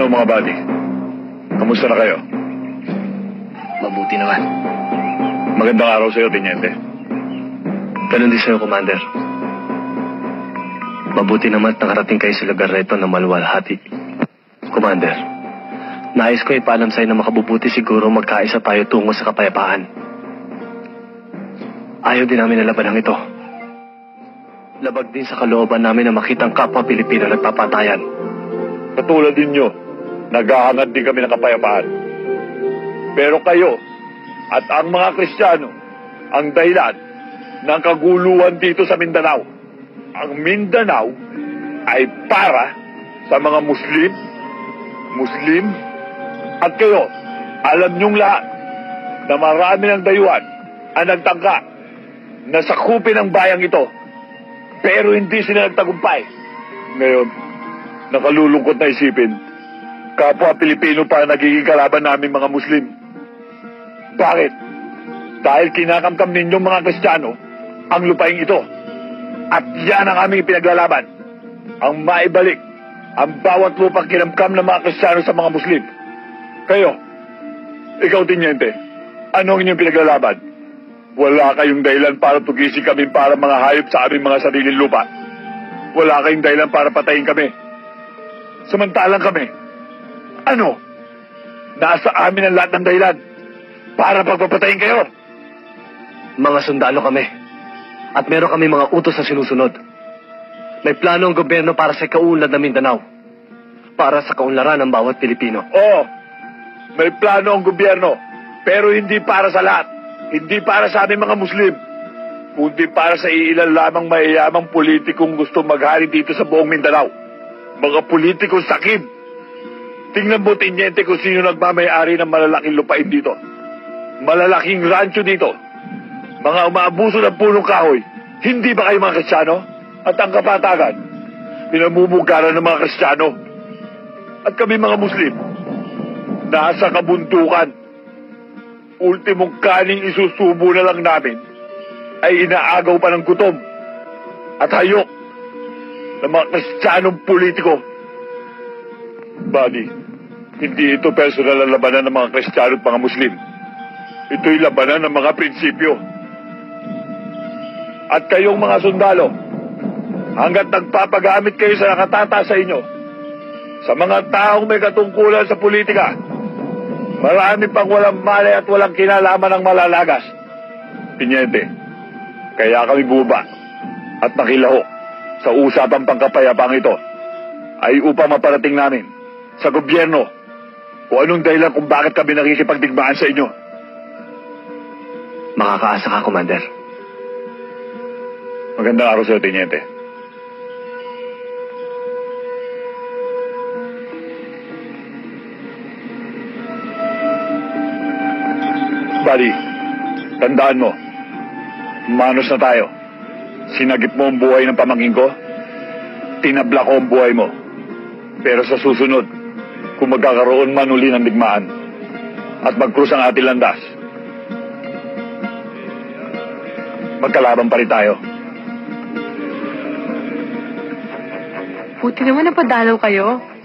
Hello mga buddy. Kamusta na kayo? Mabuti naman. Magandang araw sa'yo, Teniente. Ganun din sa'yo, Commander. Mabuti naman at nakarating kayo sa lugar na ito na maluwalhati. Commander, nais ko ipaalam sa'yo na makabubuti siguro magkaisa tayo tungo sa kapayapaan. Ayaw din namin na labanang ito. Labag din sa kalooban namin na makitang kapwa Pilipino nagpapantayan. Katulad ninyo, naghahangad din kami ng kapayapaan. Pero kayo at ang mga Kristiyano ang dahilan ng kaguluhan dito sa Mindanao. Ang Mindanao ay para sa mga Muslim, at kayo, alam niyong lahat na marami ng dayuhan ang nagtangka na sakupin ang bayang ito, pero hindi sila nagtagumpay. Ngayon, nakalulungkot na isipin, kapwa Pilipino pa nagiging kalaban namin mga Muslim. Bakit? Dahil kinakamkam ninyong mga Kristiyano ang lupaing ito. At yan ang aming pinaglalaban. Ang maibalik ang bawat lupang kinamkam ng mga Kristiyano sa mga Muslim. Kayo, ikaw, Teniente, ano ang inyong pinaglalaban? Wala kayong dahilan para tugisin kami para mga hayop sa aming mga sariling lupa. Wala kayong dahilan para patayin kami. Samantalang kami, nasa amin ang lahat ng dahilan para pagpapatayin kayo. Mga sundalo kami. At meron kami mga utos na sinusunod. May plano ang gobyerno para sa kaunlad ng Mindanao. Para sa kaunlaran ng bawat Pilipino. Oo, may plano ang gobyerno. Pero hindi para sa lahat. Hindi para sa aming mga Muslim. Kundi para sa iilan lamang mayayamang politikong gusto maghari dito sa buong Mindanao. Mga politikong sakib. Tingnan mo, Teniente, kung sino nagmamayari ng malalaking lupain dito. Malalaking rancho dito. Mga umaabuso ng punong kahoy. Hindi ba kayo mga Kristiyano? At ang kapatagan, pinamumugaran ng mga Kristiyano. At kami mga Muslim, nasa kabuntukan. Ultimong kaning isusubo na lang namin ay inaagaw pa ng gutom at hayok ng mga Kristiyanong politiko. Buddy, hindi ito personal na labanan ng mga Kristiyano at mga Muslim. Ito'y labanan ng mga prinsipyo. At kayong mga sundalo, hanggat nagpapagamit kayo sa nakatata sa inyo, sa mga taong may katungkulan sa politika, marami pang walang malay at walang kinalaman ng malalagas. Teniente, kaya kami buba at nakilahok sa usapang pangkapayapang ito ay upang maparating namin sa gobyerno kung anong dahilan kung bakit kami nakikipagdigmaan sa inyo. Makakaasa ka, Commander. Magandang araw sa'yo, Teniente. Buddy, tandaan mo, manos na tayo. Sinagip mo ang buhay ng pamangkin ko, tinabla ko ang buhay mo. Pero sa susunod, kung magkakaroon man uli ng digmaan at magkrus ang ating landas, magkalaban pa rin tayo. Buti naman napadalaw kayo.